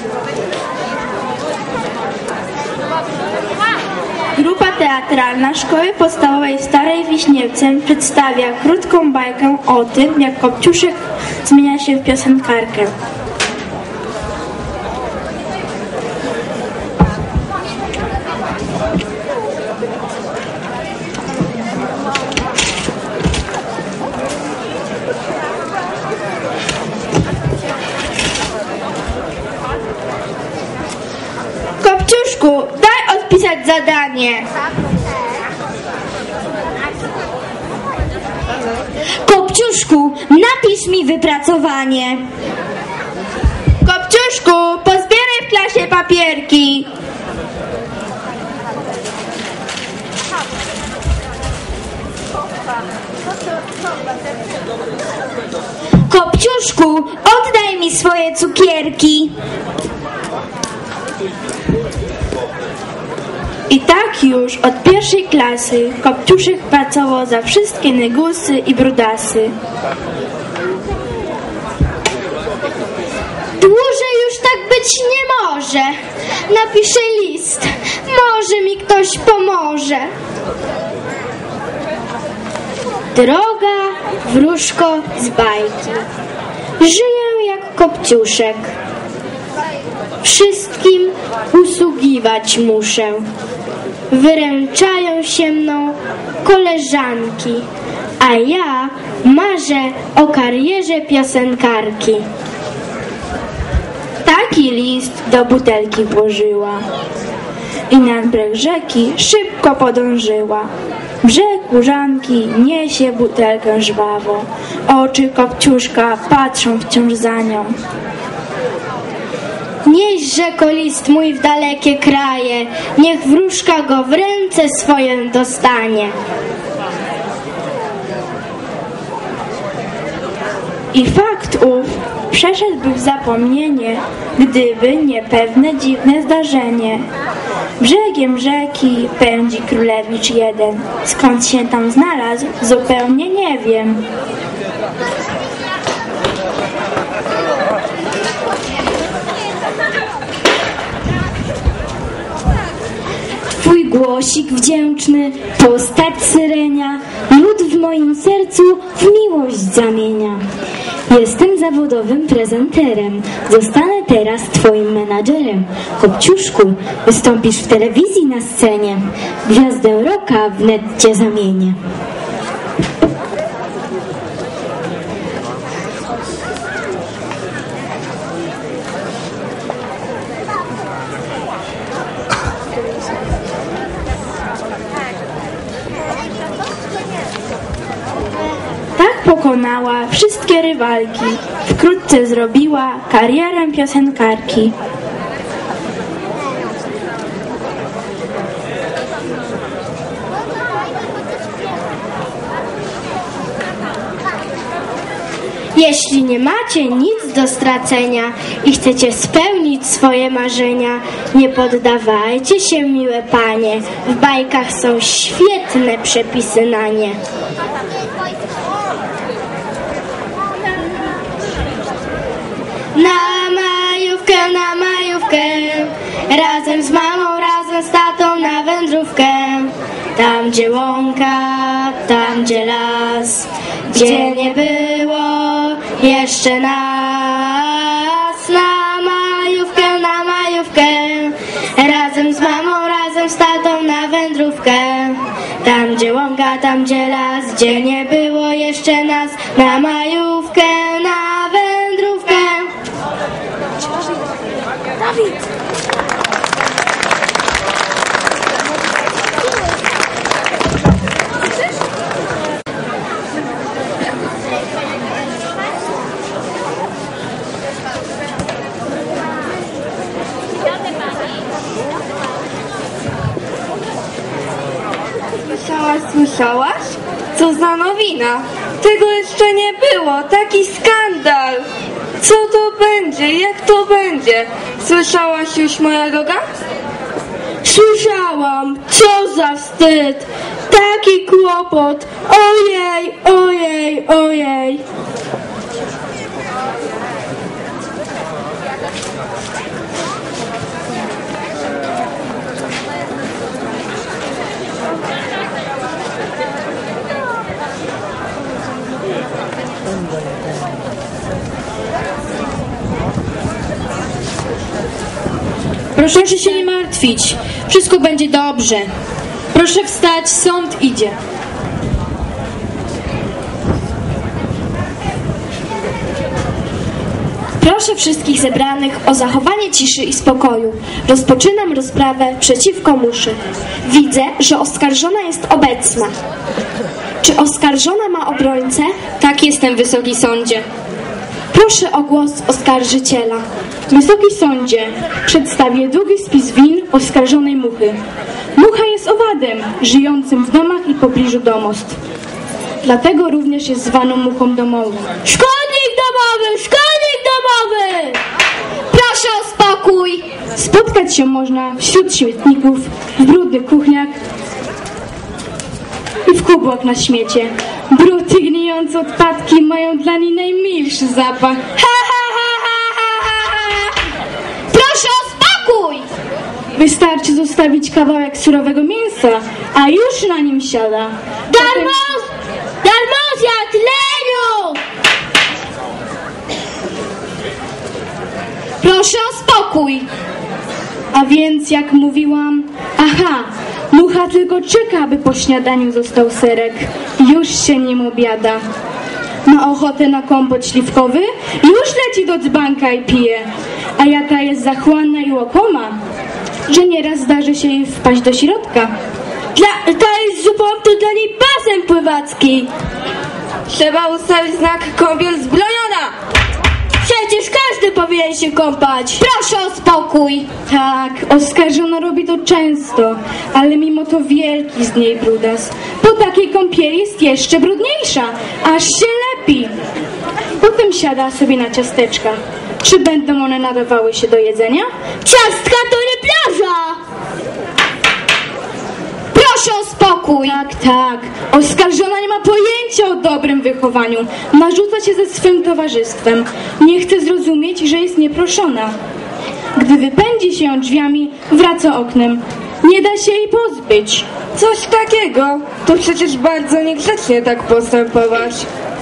Grupa teatralna Szkoły Podstawowej w Starej Wiśniewce przedstawia krótką bajkę o tym, jak Kopciuszek zmienia się w piosenkarkę. Kopciuszku, daj odpisać zadanie. Kopciuszku, napisz mi wypracowanie. Kopciuszku, pozbieraj w klasie papierki. Kopciuszku, oddaj mi swoje cukierki. I tak już od pierwszej klasy Kopciuszek pracował za wszystkie negusy i brudasy. Dłużej już tak być nie może. Napiszę list. Może mi ktoś pomoże. Droga wróżko z bajki. Żyję jak Kopciuszek. Wszystkim usługiwać muszę. Wyręczają się mną koleżanki, a ja marzę o karierze piosenkarki. Taki list do butelki włożyła i nad brzeg rzeki szybko podążyła. Brzeg Łużanki niesie butelkę żwawo, oczy Kopciuszka patrzą wciąż za nią. Nieś rzeko list mój w dalekie kraje, niech wróżka go w ręce swoje dostanie. I fakt ów przeszedłby w zapomnienie, gdyby nie pewne dziwne zdarzenie. Brzegiem rzeki pędzi królewicz jeden, skąd się tam znalazł, zupełnie nie wiem. Twój głosik wdzięczny, postać syrenia, lud w moim sercu w miłość zamienia. Jestem zawodowym prezenterem, zostanę teraz twoim menadżerem. Kopciuszku, wystąpisz w telewizji na scenie, gwiazdę rocka wnet cię zamienię. Pokonała wszystkie rywalki, wkrótce zrobiła karierę piosenkarki. Jeśli nie macie nic do stracenia i chcecie spełnić swoje marzenia, nie poddawajcie się, miłe panie, w bajkach są świetne przepisy na nie. Na majówkę, razem z mamą, razem z tatą na wędrówkę. Tam gdzie łąka, tam gdzie las, gdzie nie było jeszcze nas. Na majówkę, razem z mamą, razem z tatą na wędrówkę. Tam gdzie łąka, tam gdzie las, gdzie nie było jeszcze nas. Na majówkę, na wędrówkę. Dawid! Słyszałaś? Co za nowina? Tego jeszcze nie było, taki skandal! Co to będzie? Jak to będzie? Słyszałaś już, moja droga? Słyszałam! Co za wstyd! Taki kłopot! Ojej, ojej, ojej! Proszę się nie martwić. Wszystko będzie dobrze. Proszę wstać, sąd idzie. Proszę wszystkich zebranych o zachowanie ciszy i spokoju. Rozpoczynam rozprawę przeciwko muszy. Widzę, że oskarżona jest obecna. Czy oskarżona ma obrońcę? Tak, jestem, Wysoki Sądzie. Proszę o głos oskarżyciela. Wysoki Sądzie, przedstawię długi spis win oskarżonej muchy. Mucha jest owadem, żyjącym w domach i pobliżu domostw. Dlatego również jest zwaną muchą domową. Szkodnik domowy! Szkodnik domowy! Proszę o spokój! Spotkać się można wśród śmietników, w brudnych kuchniach i w kubłach na śmiecie. Bruty gnijące odpadki mają dla niej najmilszy zapach. Proszę o spokój! Wystarczy zostawić kawałek surowego mięsa, a już na nim siada. Darmozja, tleniu! Proszę o spokój. A więc, jak mówiłam, mucha tylko czeka, by po śniadaniu został serek. Już się nim obiada. Ma ochotę na kompot śliwkowy? Już leci do dzbanka i pije. A jaka jest zachłanna i łokoma, że nieraz zdarzy się jej wpaść do środka. Ta jest zupą, to dla niej basen pływacki. Trzeba ustawić znak kąpiel zbrojona. Przecież każdy powinien się kąpać. Proszę o spokój. Tak, oskarżona robi to często, ale mimo to wielki z niej brudas. Po takiej kąpieli jest jeszcze brudniejsza, aż się lepi. Potem siada sobie na ciasteczka. Czy będą one nadawały się do jedzenia? Ciastka to nie plaża. Proszę o spokój. Tak. Oskarżona nie ma pojęcia o dobrym wychowaniu. Narzuca się ze swym towarzystwem. Nie chce zrozumieć, że jest nieproszona. Gdy wypędzi się ją drzwiami, wraca oknem. Nie da się jej pozbyć. Coś takiego. To przecież bardzo niegrzecznie tak postępować.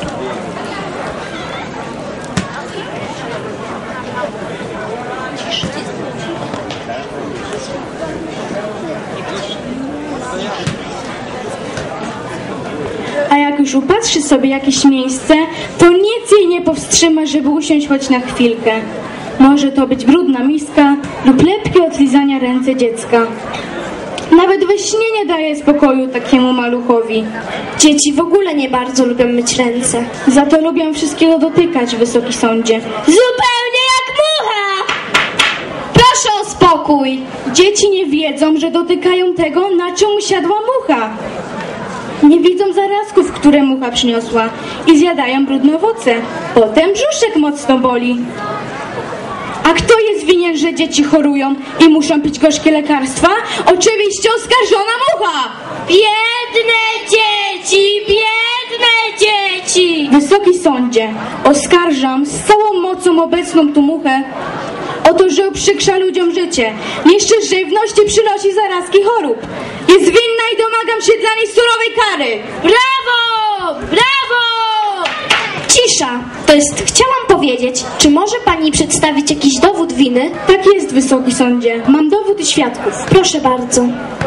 A jak już upatrzy sobie jakieś miejsce, to nic jej nie powstrzyma, żeby usiąść choć na chwilkę. Może to być brudna miska lub lepkie od lizania ręce dziecka. Nawet we śnie nie daje spokoju takiemu maluchowi. Dzieci w ogóle nie bardzo lubią myć ręce. Za to lubią wszystkiego dotykać, Wysoki Sądzie. Zupełnie jak mucha. Proszę o spokój. Dzieci nie wiedzą, że dotykają tego, na czym usiadła mucha. Nie widzą zarazków, które mucha przyniosła i zjadają brudne owoce. Potem brzuszek mocno boli. A kto jest winien, że dzieci chorują i muszą pić gorzkie lekarstwa? Oczywiście oskarżona mucha! Biedne dzieci, biedne dzieci. Wysoki Sądzie, oskarżam z całą mocą obecną tu muchę o to, że uprzykrza ludziom życie, niszczy żywność i przynosi zarazki chorób. Jest winna i domagam się dla niej surowej kary. Brawo! Brawo! Cisza. Chciałam powiedzieć, czy może pani przedstawić jakiś dowód winy? Tak jest, Wysoki Sądzie. Mam dowód i świadków. Proszę bardzo.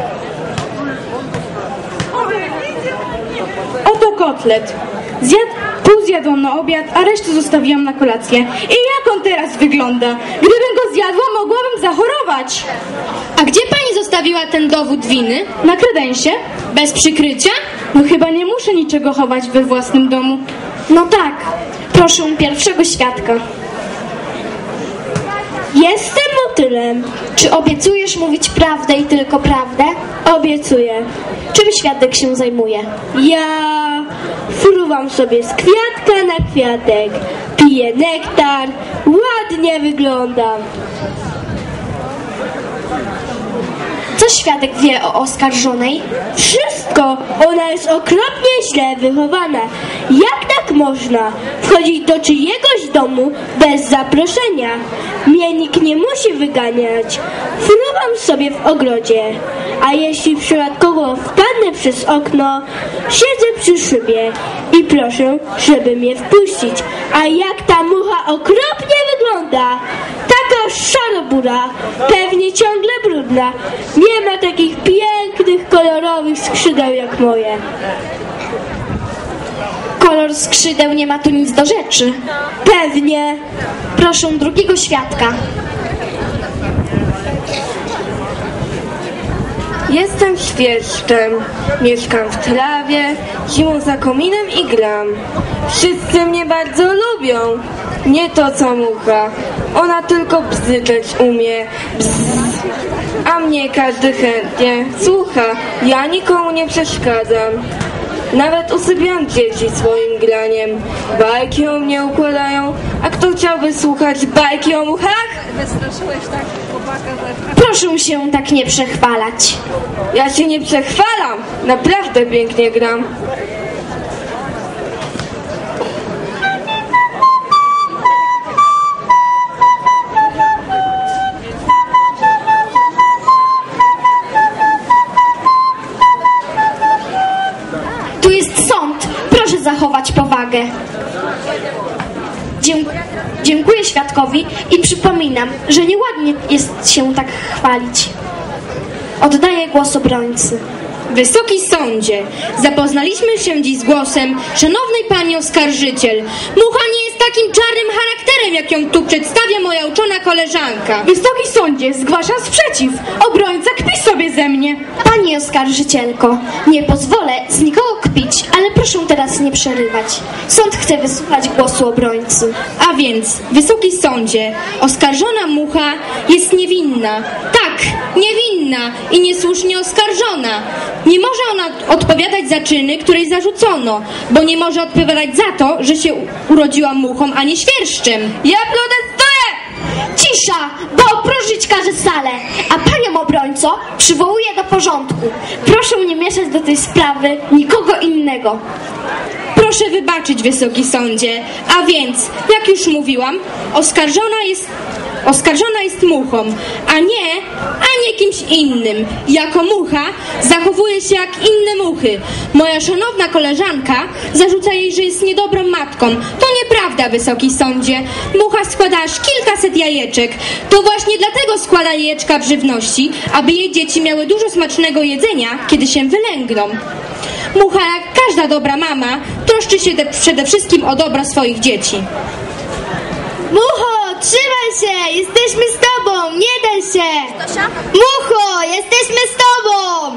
Oto kotlet. Pół zjadłam na obiad, a resztę zostawiłam na kolację. I jak on teraz wygląda? Gdybym go zjadła, mogłabym zachorować. A gdzie pani zostawiła ten dowód winy? Na kredensie? Bez przykrycia? No chyba nie muszę niczego chować we własnym domu. No tak. Proszę pierwszego świadka. Jestem motylem. Czy obiecujesz mówić prawdę i tylko prawdę? Obiecuję. Czym świadek się zajmuje? Ja fruwam sobie z kwiatka na kwiatek. Piję nektar. Ładnie wyglądam. Co świadek wie o oskarżonej? Wszystko. Ona jest okropnie źle wychowana. Jak tak można wchodzić do czyjegoś domu bez zaproszenia? Mnie nikt nie musi wyganiać. Fruwam sobie w ogrodzie. A jeśli przypadkowo wpadnę przez okno, siedzę przy szybie i proszę, żeby mnie wpuścić. A jak ta mucha okropnie wygląda, taka szarobura, pewnie ciągle brudna. Nie ma takich pięknych, kolorowych skrzydeł jak moje. Kolor skrzydeł nie ma tu nic do rzeczy. Pewnie. Proszę drugiego świadka. Jestem świerszczem, mieszkam w trawie, zimą za kominem i gram. Wszyscy mnie bardzo lubią, nie to co mucha, ona tylko bzyczeć umie, bzz. A mnie każdy chętnie słucha, ja nikomu nie przeszkadzam. Nawet usypiam dzieci swoim graniem, bajki o mnie układają, a kto chciałby słuchać bajki o muchach? Proszę się tak nie przechwalać. Ja się nie przechwalam, naprawdę pięknie gram. Tu jest sąd. Proszę zachować powagę. Dziękuję świadkowi i przypominam, że nieładnie jest się tak chwalić. Oddaję głos obrońcy. Wysoki sądzie, zapoznaliśmy się dziś z głosem szanownej pani oskarżyciel. Mucha nie jest takim czarnym charakterem, jak ją tu przedstawia moja uczona koleżanka. Wysoki sądzie, zgłaszam sprzeciw. Obrońca kpi sobie ze mnie. Pani oskarżycielko, nie pozwolę z nikogo kpić, ale proszę teraz nie przerywać. Sąd chce wysłuchać głosu obrońcy. A więc, wysoki sądzie, oskarżona Mucha jest niewinna. Tak, niewinna i niesłusznie oskarżona. Nie może ona odpowiadać za czyny, które jej zarzucono, bo nie może odpowiadać za to, że się urodziła muchą, a nie świerszczem. Ja protestuję! Cisza, bo opróżnić każe salę. A panią obrońco przywołuję do porządku. Proszę nie mieszać do tej sprawy nikogo innego. Proszę wybaczyć, wysoki sądzie. A więc, jak już mówiłam, oskarżona jest muchą, a nie kimś innym. Jako mucha zachowuje się jak inne muchy. Moja szanowna koleżanka zarzuca jej, że jest niedobrą matką. To nieprawda, wysoki sądzie. Mucha składa aż kilkaset jajeczek. To właśnie dlatego składa jajeczka w żywności, aby jej dzieci miały dużo smacznego jedzenia, kiedy się wylęgną. Mucha, jak każda dobra mama, troszczy się przede wszystkim o dobro swoich dzieci. Mucho, trzymaj się! Jesteśmy z tobą! Nie daj się! Mucho, jesteśmy z tobą!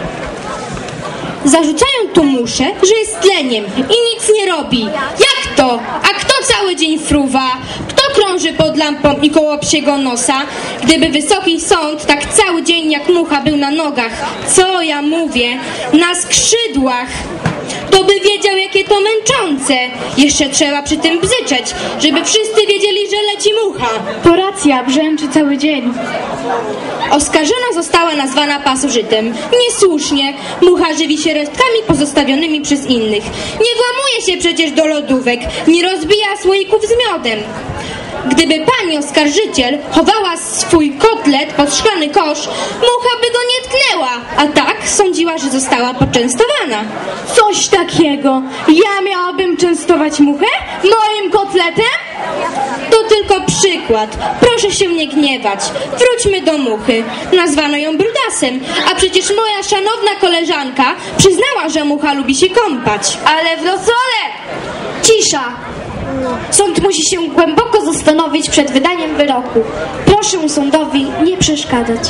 Zarzucają tu muszę, że jest tleniem i nic nie robi. Jak to? A kto cały dzień fruwa? Kto krąży pod lampą i koło psiego nosa? Gdyby wysoki sąd tak cały dzień jak mucha był na nogach, co ja mówię, na skrzydłach, to by wiedział, jakie to męczące. Jeszcze trzeba przy tym bzyczeć, żeby wszyscy wiedzieli, że leci mucha. To racja, brzęczy cały dzień. Oskarżona została nazwana pasożytem. Niesłusznie. Mucha żywi się resztkami pozostawionymi przez innych. Nie włamuje się przecież do lodówek, nie rozbija słoików z miodem. Gdyby pani oskarżyciel chowała swój kotlet pod szklany kosz, mucha by go nie tknęła, a tak sądziła, że została poczęstowana. Coś takiego. Ja miałabym częstować muchę moim kotletem? To tylko przykład. Proszę się nie gniewać. Wróćmy do muchy. Nazwano ją brudasem, a przecież moja szanowna koleżanka przyznała, że mucha lubi się kąpać. Ale w rosole! Cisza! Sąd musi się głęboko zastanowić przed wydaniem wyroku. Proszę sądowi nie przeszkadzać.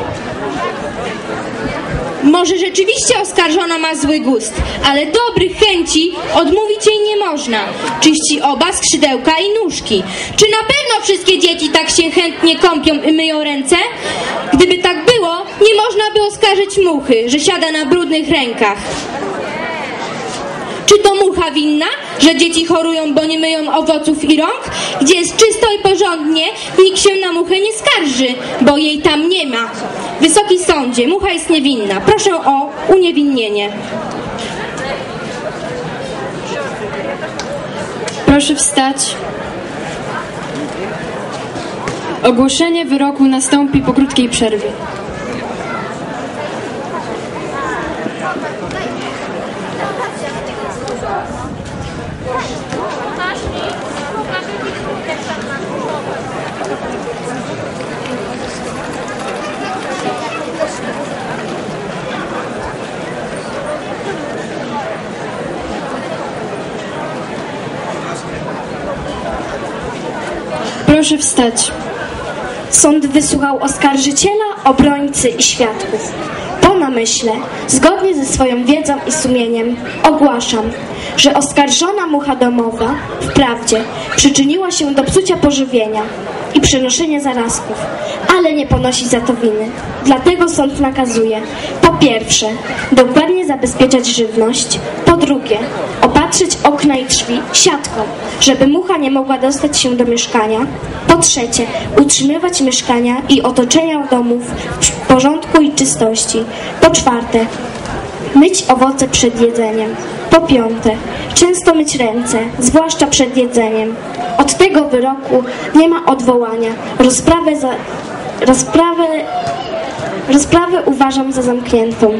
Może rzeczywiście oskarżona ma zły gust, ale dobrych chęci odmówić jej nie można. Czyści oba skrzydełka i nóżki. Czy na pewno wszystkie dzieci tak się chętnie kąpią i myją ręce? Gdyby tak było, nie można by oskarżyć muchy, że siada na brudnych rękach. Czy to mucha winna, że dzieci chorują, bo nie myją owoców i rąk? Gdzie jest czysto i porządnie, nikt się na muchę nie skarży, bo jej tam nie ma. Wysoki sądzie, mucha jest niewinna. Proszę o uniewinnienie. Proszę wstać. Ogłoszenie wyroku nastąpi po krótkiej przerwie. Proszę wstać. Sąd wysłuchał oskarżyciela, obrońcy i świadków. Po namyśle, zgodnie ze swoją wiedzą i sumieniem, ogłaszam, że oskarżona mucha domowa wprawdzie przyczyniła się do psucia pożywienia i przenoszenia zarazków, ale nie ponosi za to winy. Dlatego sąd nakazuje: po pierwsze, dokładnie zabezpieczać żywność, po drugie, opatrzyć okna i drzwi siatką, żeby mucha nie mogła dostać się do mieszkania, po trzecie, utrzymywać mieszkania i otoczenia domów w porządku i czystości, po czwarte, myć owoce przed jedzeniem, po piąte, często myć ręce, zwłaszcza przed jedzeniem. Od tego wyroku nie ma odwołania. Rozprawę uważam za zamkniętą.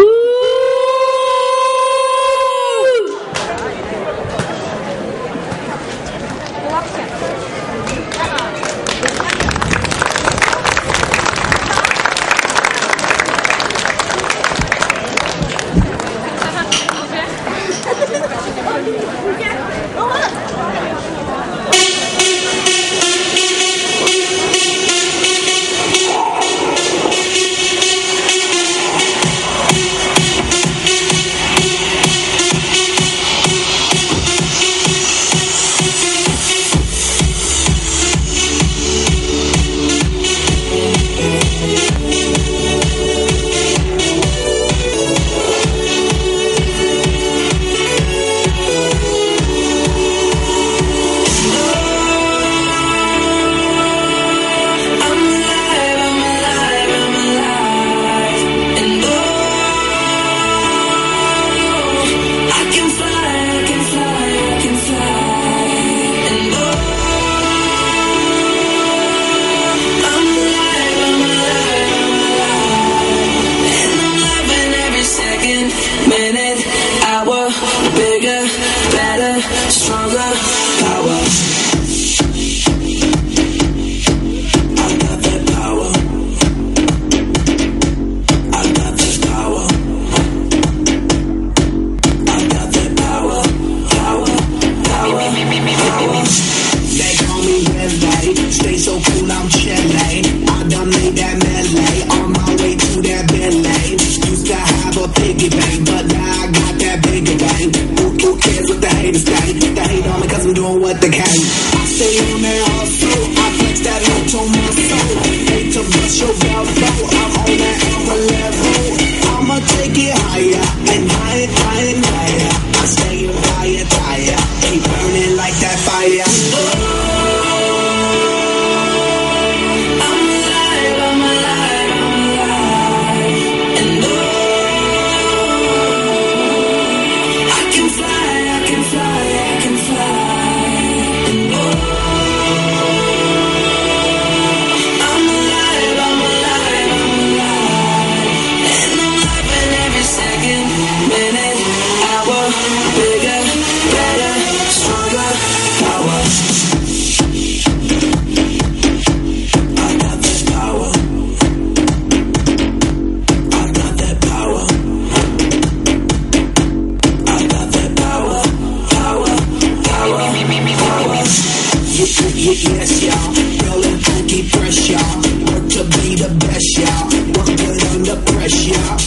Yes, y'all. Rolling funky fresh, y'all. Work to be the best, y'all. Work good under pressure, y'all.